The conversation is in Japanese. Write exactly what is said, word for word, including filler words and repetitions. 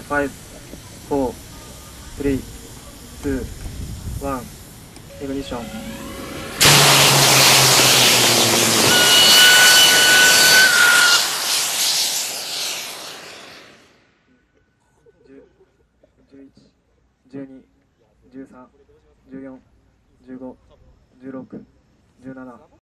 ファイブ、フォー、スリー、ツー、ワン、イグニッション。じゅう、じゅういち、じゅうに、じゅうさん、じゅうよん、じゅうご、じゅうろく、じゅうなな、